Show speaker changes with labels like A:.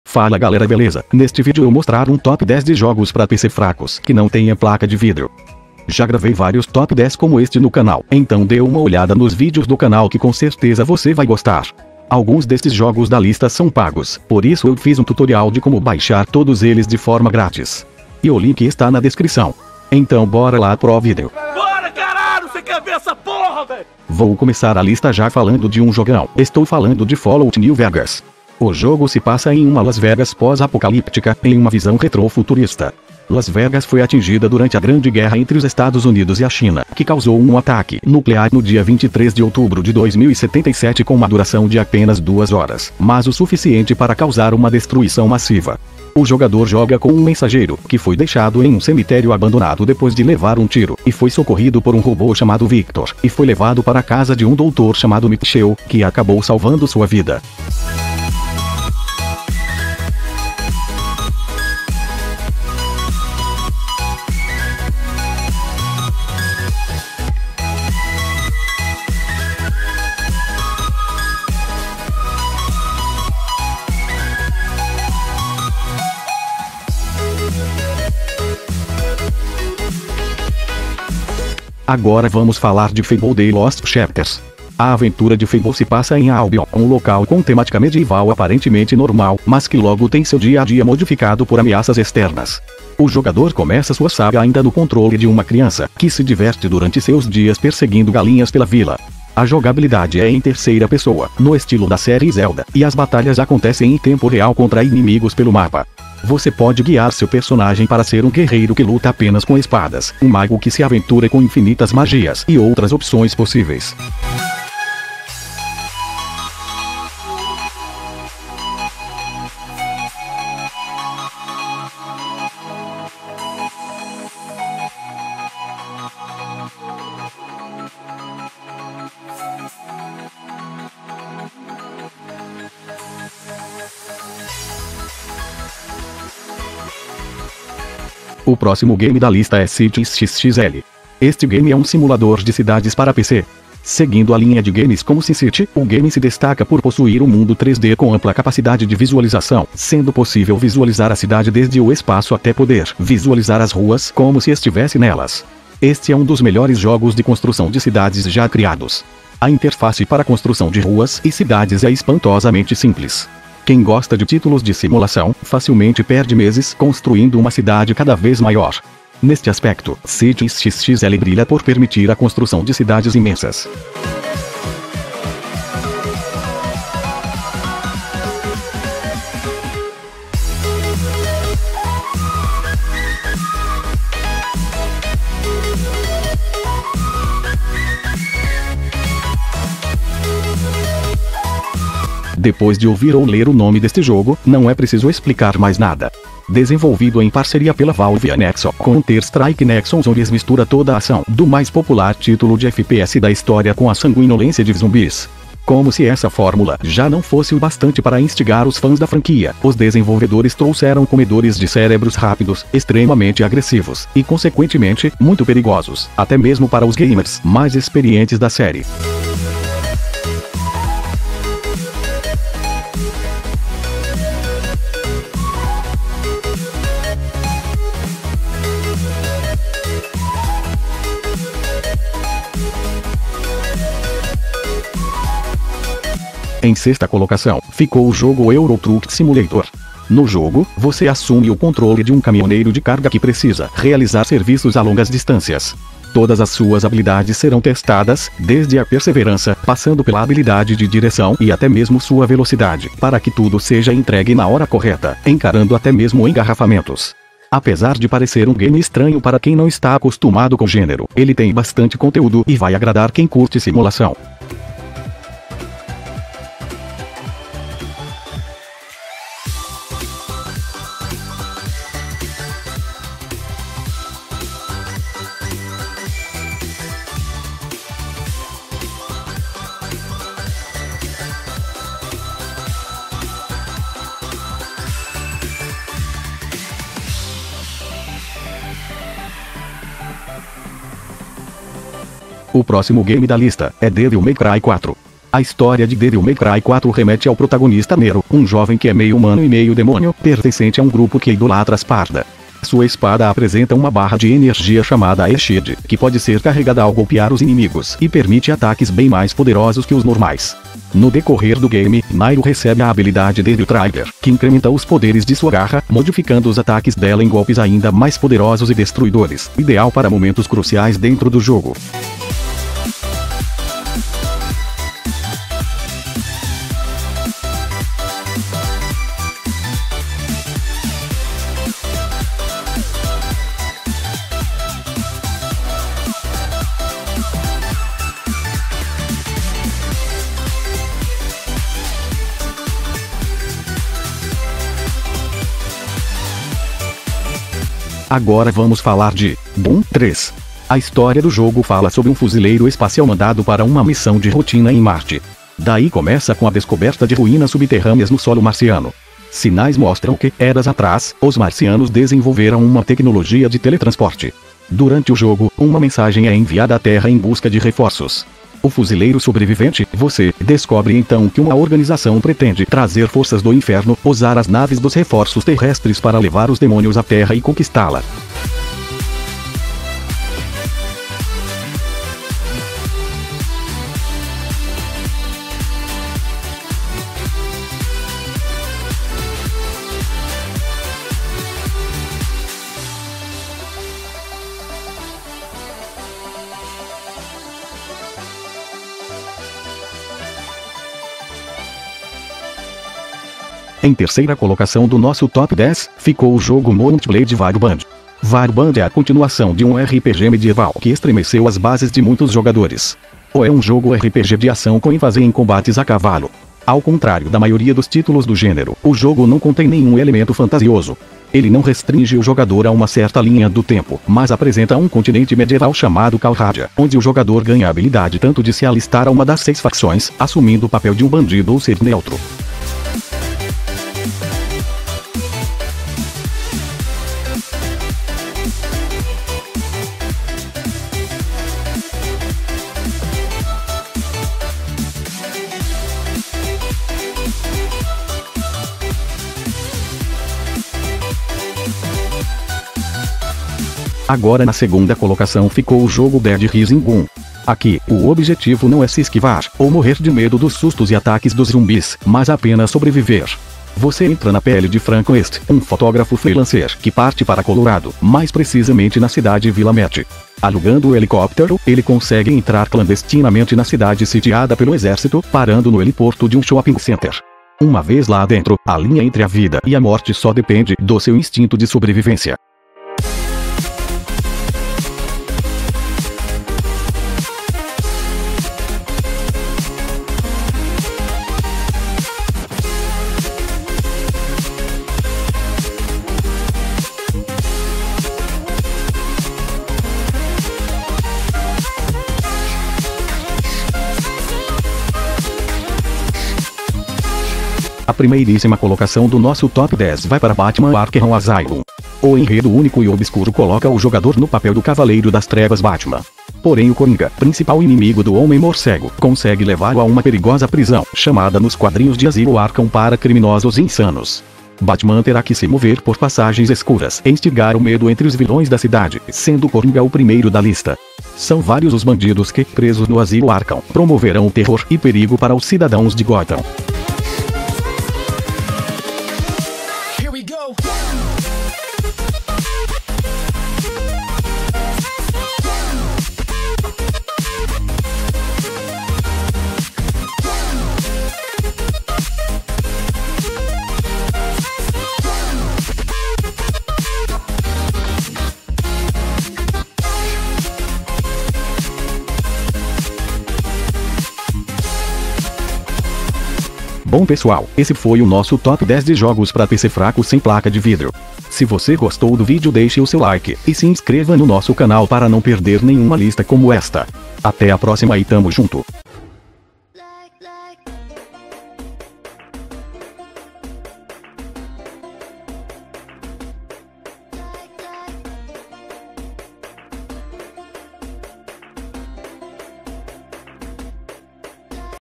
A: Fala galera, beleza? Neste vídeo eu mostrar um top 10 de jogos para PC fracos que não tenha placa de vídeo. Já gravei vários top 10 como este no canal, então dê uma olhada nos vídeos do canal que com certeza você vai gostar. Alguns destes jogos da lista são pagos, por isso eu fiz um tutorial de como baixar todos eles de forma grátis. E o link está na descrição. Então bora lá pro vídeo.
B: Bora caralho, você quer ver essa porra, velho?
A: Vou começar a lista já falando de um jogão. Estou falando de Fallout New Vegas. O jogo se passa em uma Las Vegas pós-apocalíptica, em uma visão retrofuturista. Las Vegas foi atingida durante a Grande Guerra entre os Estados Unidos e a China, que causou um ataque nuclear no dia 23 de outubro de 2077 com uma duração de apenas 2 horas, mas o suficiente para causar uma destruição massiva. O jogador joga com um mensageiro, que foi deixado em um cemitério abandonado depois de levar um tiro, e foi socorrido por um robô chamado Victor, e foi levado para a casa de um doutor chamado Mitchell, que acabou salvando sua vida. Agora vamos falar de Fable The Lost Chapters. A aventura de Fable se passa em Albion, um local com temática medieval aparentemente normal, mas que logo tem seu dia a dia modificado por ameaças externas. O jogador começa sua saga ainda no controle de uma criança, que se diverte durante seus dias perseguindo galinhas pela vila. A jogabilidade é em terceira pessoa, no estilo da série Zelda, e as batalhas acontecem em tempo real contra inimigos pelo mapa. Você pode guiar seu personagem para ser um guerreiro que luta apenas com espadas, um mago que se aventura com infinitas magias e outras opções possíveis. O próximo game da lista é Cities XXL. Este game é um simulador de cidades para PC. Seguindo a linha de games como SimCity, o game se destaca por possuir um mundo 3D com ampla capacidade de visualização, sendo possível visualizar a cidade desde o espaço até poder visualizar as ruas como se estivesse nelas. Este é um dos melhores jogos de construção de cidades já criados. A interface para a construção de ruas e cidades é espantosamente simples. Quem gosta de títulos de simulação, facilmente perde meses construindo uma cidade cada vez maior. Neste aspecto, Cities XXL brilha por permitir a construção de cidades imensas. Depois de ouvir ou ler o nome deste jogo, não é preciso explicar mais nada. Desenvolvido em parceria pela Valve e a Nexon, Counter-Strike Nexon Zombies mistura toda a ação do mais popular título de FPS da história com a sanguinolência de zumbis. Como se essa fórmula já não fosse o bastante para instigar os fãs da franquia, os desenvolvedores trouxeram comedores de cérebros rápidos, extremamente agressivos, e consequentemente, muito perigosos, até mesmo para os gamers mais experientes da série. Em sexta colocação, ficou o jogo Euro Truck Simulator. No jogo, você assume o controle de um caminhoneiro de carga que precisa realizar serviços a longas distâncias. Todas as suas habilidades serão testadas, desde a perseverança, passando pela habilidade de direção e até mesmo sua velocidade, para que tudo seja entregue na hora correta, encarando até mesmo engarrafamentos. Apesar de parecer um game estranho para quem não está acostumado com o gênero, ele tem bastante conteúdo e vai agradar quem curte simulação. O próximo game da lista é Devil May Cry 4. A história de Devil May Cry 4 remete ao protagonista Nero, um jovem que é meio humano e meio demônio, pertencente a um grupo que idolatra a espada. Sua espada apresenta uma barra de energia chamada E-Shield, que pode ser carregada ao golpear os inimigos e permite ataques bem mais poderosos que os normais. No decorrer do game, Nairo recebe a habilidade Devil Trigger, que incrementa os poderes de sua garra, modificando os ataques dela em golpes ainda mais poderosos e destruidores, ideal para momentos cruciais dentro do jogo. Agora vamos falar de Doom 3. A história do jogo fala sobre um fuzileiro espacial mandado para uma missão de rotina em Marte. Daí começa com a descoberta de ruínas subterrâneas no solo marciano. Sinais mostram que, eras atrás, os marcianos desenvolveram uma tecnologia de teletransporte. Durante o jogo, uma mensagem é enviada à Terra em busca de reforços. O fuzileiro sobrevivente, você, descobre então que uma organização pretende trazer forças do inferno, usar as naves dos reforços terrestres para levar os demônios à Terra e conquistá-la. Em terceira colocação do nosso top 10, ficou o jogo Mount Blade Warband. Warband é a continuação de um RPG medieval que estremeceu as bases de muitos jogadores. Ou é um jogo RPG de ação com ênfase em combates a cavalo. Ao contrário da maioria dos títulos do gênero, o jogo não contém nenhum elemento fantasioso. Ele não restringe o jogador a uma certa linha do tempo, mas apresenta um continente medieval chamado Calradia, onde o jogador ganha a habilidade tanto de se alistar a uma das 6 facções, assumindo o papel de um bandido ou ser neutro. Agora na segunda colocação ficou o jogo Dead Rising 1. Aqui, o objetivo não é se esquivar, ou morrer de medo dos sustos e ataques dos zumbis, mas apenas sobreviver. Você entra na pele de Frank West, um fotógrafo freelancer que parte para Colorado, mais precisamente na cidade Willamette. Alugando o helicóptero, ele consegue entrar clandestinamente na cidade sitiada pelo exército, parando no heliporto de um shopping center. Uma vez lá dentro, a linha entre a vida e a morte só depende do seu instinto de sobrevivência. A primeiríssima colocação do nosso top 10 vai para Batman Arkham Asylum. O enredo único e obscuro coloca o jogador no papel do Cavaleiro das Trevas Batman. Porém o Coringa, principal inimigo do Homem-Morcego, consegue levá-lo a uma perigosa prisão, chamada nos quadrinhos de Asilo Arkham para criminosos insanos. Batman terá que se mover por passagens escuras e instigar o medo entre os vilões da cidade, sendo Coringa o primeiro da lista. São vários os bandidos que, presos no Asilo Arkham, promoverão o terror e perigo para os cidadãos de Gotham. Bom pessoal, esse foi o nosso top 10 de jogos para PC fraco sem placa de vidro. Se você gostou do vídeo, deixe o seu like e se inscreva no nosso canal para não perder nenhuma lista como esta. Até a próxima e tamo junto!